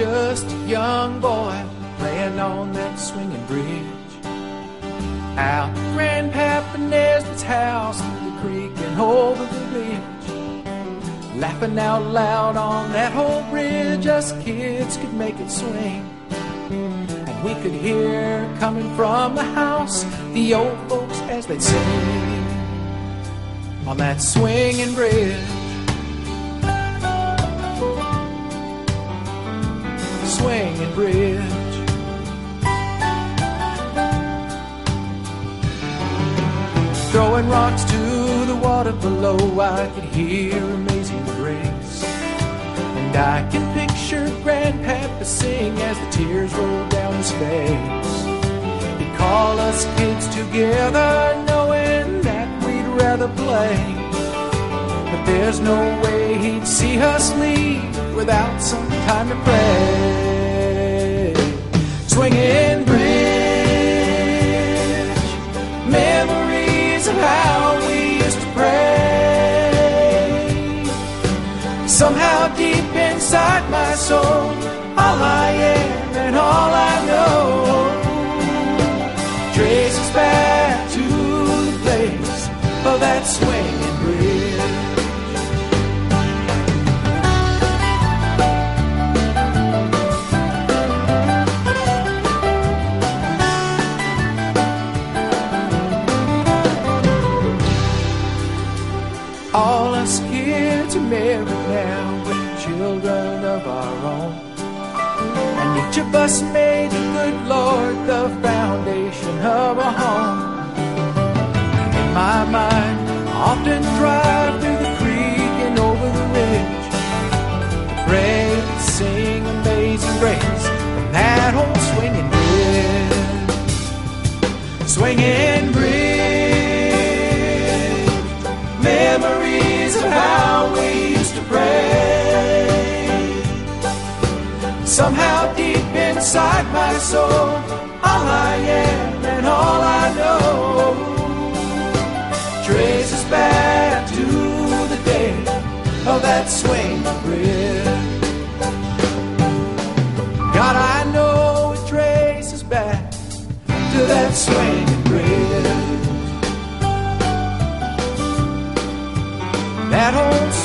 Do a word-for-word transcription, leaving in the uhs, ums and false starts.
just a young boy playing on that swinging bridge. Out at Grandpapa Nesbitt's house, through the creek and over the ridge. Laughing out loud on that whole bridge, us kids could make it swing. And we could hear coming from the house the old folks as they'd sing on that swinging bridge. Swinging bridge. Throwing rocks to the water below, I could hear Amazing Grace. And I can picture Grandpapa sing as the tears roll down his face. He'd call us kids together knowing that we'd rather play. But there's no way he'd see us leave without some time to pray. Swinging bridge, memories of how we used to pray. Somehow deep inside my soul, all I am and all I know traces back to the place of that swinging bridge. All us kids are married now with children of our own. And each of us made the good Lord the foundation of a home. And in my mind, I often drive through the creek and over the ridge to pray and sing Amazing Grace from that old swinging bridge. Swinging bridge. Memories of how we used to pray. Somehow deep inside my soul, all I am and all I know traces back to the day of that swinging bridge. God, I know it traces back to that swinging bridge. That old